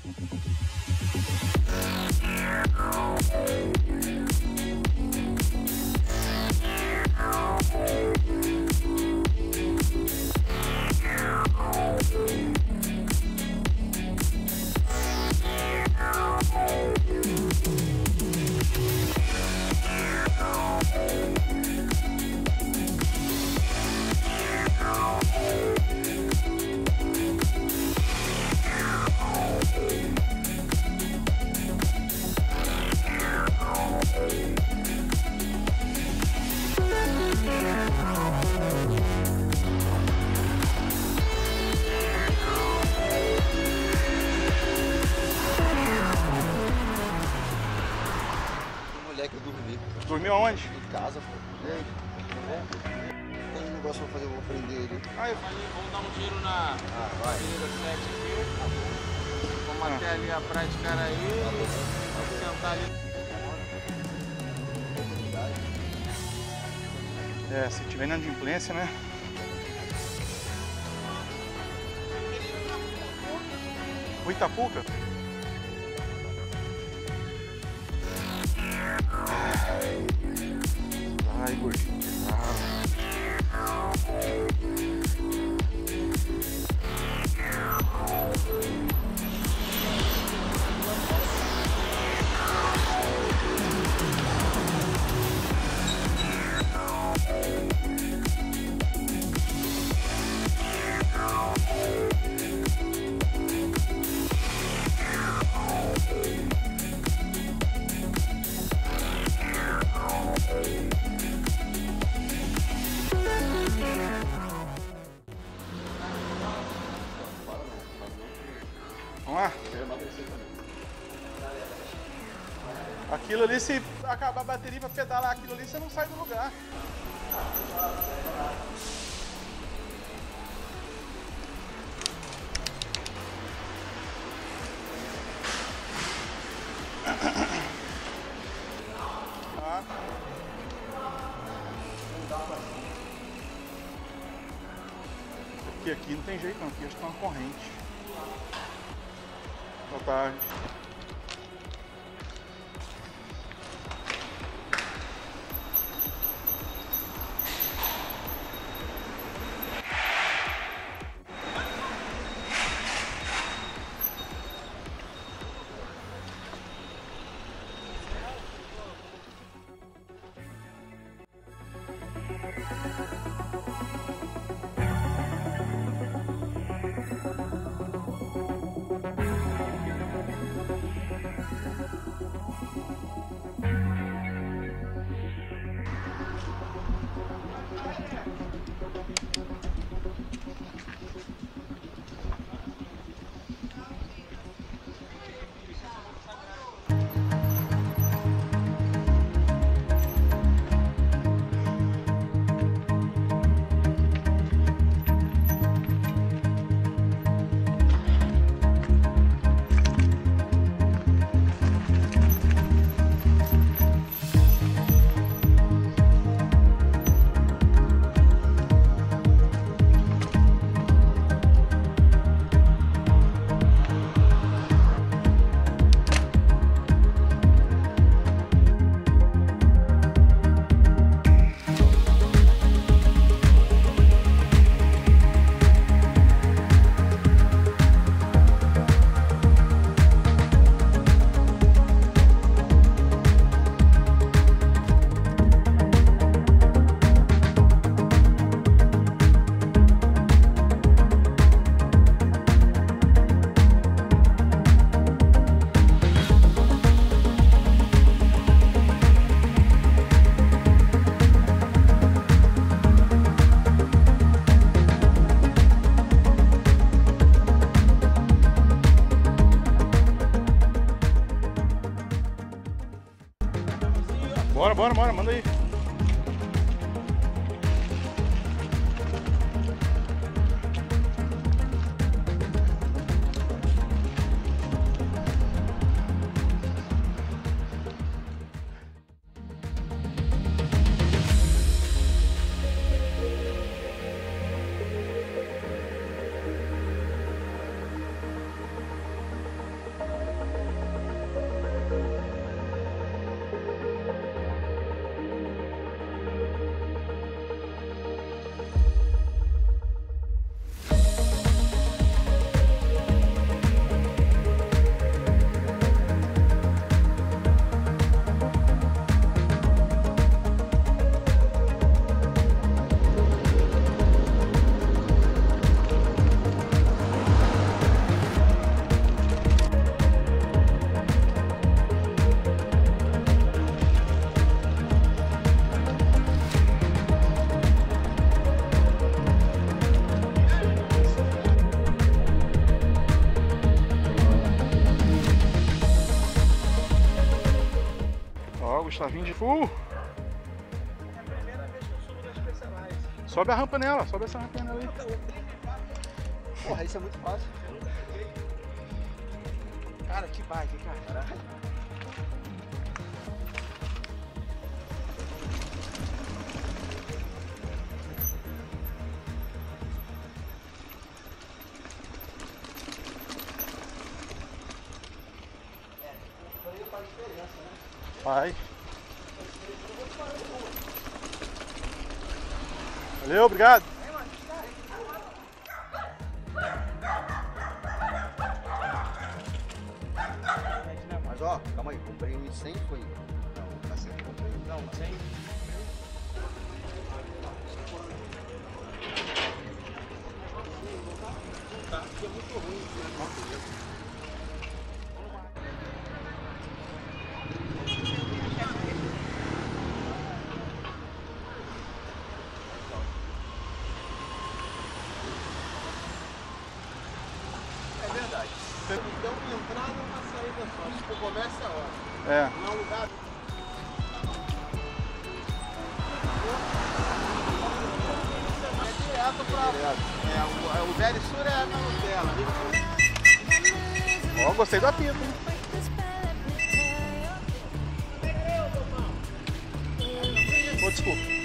Dormiu aonde? Em casa, pô. E aí? Tem um negócio pra fazer, eu vou prender ele. Aí, vamos dar um tiro na Pereira 7 aqui. Vamos até ali a praia de Caraí. Vamos sentar ali. É, se tiver inadimplência, né? O Itapuca? Ai, gordinho. Vamos lá? Aquilo ali, se acabar a bateria para pedalar aquilo ali, você não sai do lugar. Porque aqui não tem jeito não, aqui acho que tem uma corrente. Boa tarde. Bora, manda aí. chavinha de full. É a primeira vez que eu subo da Specialized. Sobe a rampa nela, sobe essa rampa nela aí. Porra, isso é muito fácil. Cara, que bike, cara. Vai. Valeu, obrigado. Mas ó, calma aí, comprei um 100 foi. Não, tá certo, comprei. Não, 100. Tá, aqui é muito ruim. É verdade. Então, entrada é uma saída só. Tipo, começa a hora. É. Não é um lugar. É direto pra. O Velho Sur é na Nutella. Ó, gostei do apito, hein? Pô, desculpa.